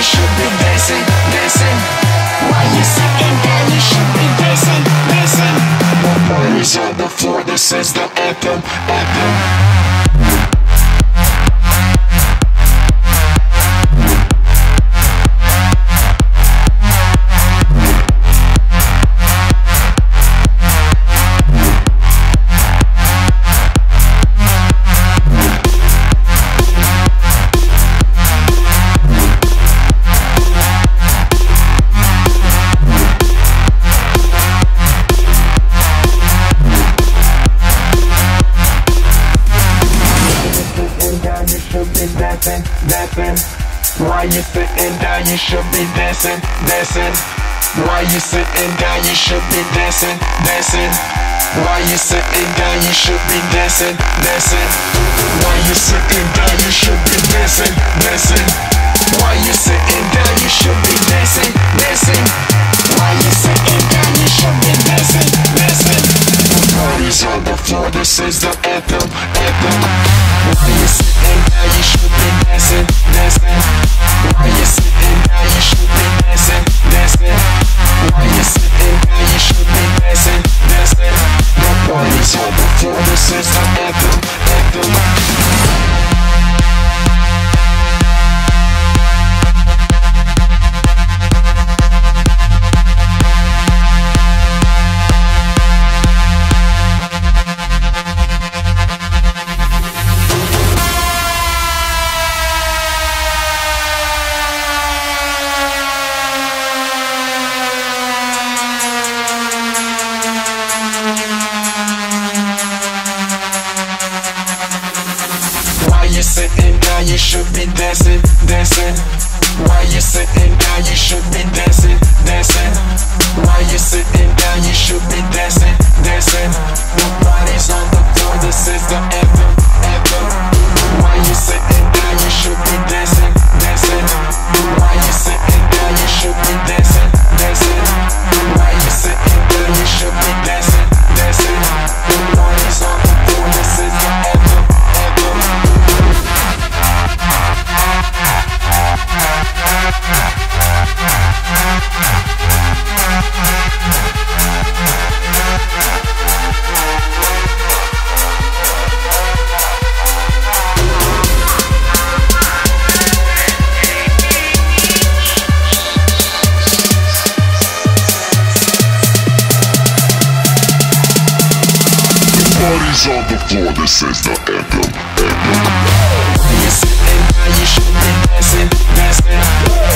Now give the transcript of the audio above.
should be dancing, dancing. While you sitting down, you should be dancing, dancing. The party's on the floor, this is the anthem, anthem. Dancing, dancing. While you sitting down, you should be dancing, dancing. While you sitting down, you should be dancing, dancing. While you sitting down, you should be dancing, dancing. While you sitting down, you should be dancing, dancing. While you sitting down, you should be dancing, dancing. While you sitting down, you should be dancing, dancing. The party's on the floor, this is the anthem, anthem. While you sitting down, you should be dancing, dancing. While you sitting down, you should be dancing, dancing. While you sitting down, you should be dancing, dancing. The party's on the floor, this is the anthem, anthem. While you sitting down, you should be dancing, dancing. While you sitting down, you should be dancing, dancing. While you sitting down, you should be dancing, dancing. The party's on the floor, this is the anthem, anthem. While you sitting down, you should be dancing, dancing. While you sitting down, you should be dancing, dancing. While you sitting down, you should be dancing, dancing. The party's on the floor, this is the anthem, anthem. Party's on the floor, this is the anthem, anthem. While you sitting down, you should be dancing, dancing.